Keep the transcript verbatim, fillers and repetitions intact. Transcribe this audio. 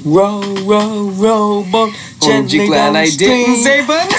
Row, row, rowboat gently glad I didn't say but